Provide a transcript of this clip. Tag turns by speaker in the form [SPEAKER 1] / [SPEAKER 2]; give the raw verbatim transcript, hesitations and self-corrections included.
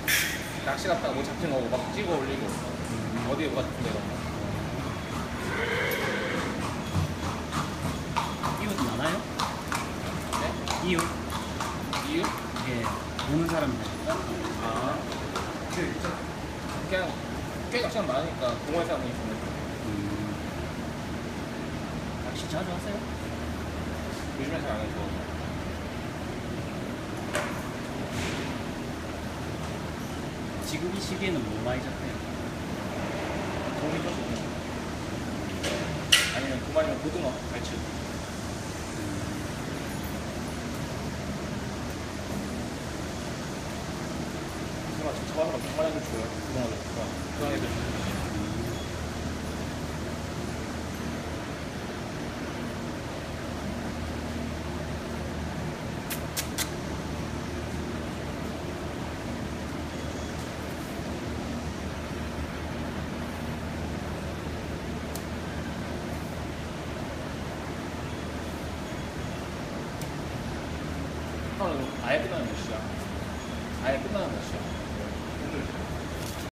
[SPEAKER 1] 낚시 갔다가 뭐 잡힌 거고 막 찍어 올리고 음. 어디에 뭐가 잡힌 데가
[SPEAKER 2] 이웃 많아요?
[SPEAKER 1] 네?
[SPEAKER 2] 이웃?
[SPEAKER 1] 이유?
[SPEAKER 2] 예, 보는 사람들.
[SPEAKER 1] 아 그냥 꽤 낚시가 많으니까 동호회 사람이 있으면
[SPEAKER 2] 음. 낚시 자주 하세요?
[SPEAKER 1] 요즘엔 잘 안 해서
[SPEAKER 2] 지금 이 시기에는 뭐 많이 잡혀요?
[SPEAKER 1] 동이 좀 아니면 도마리면 고등어, 갈치 고등어 잡아서 막 정말 애들 줘요 고등어들 고등어 애들 아예 끝나는 몇 시야? 아예 끝나는 몇 시야? 오늘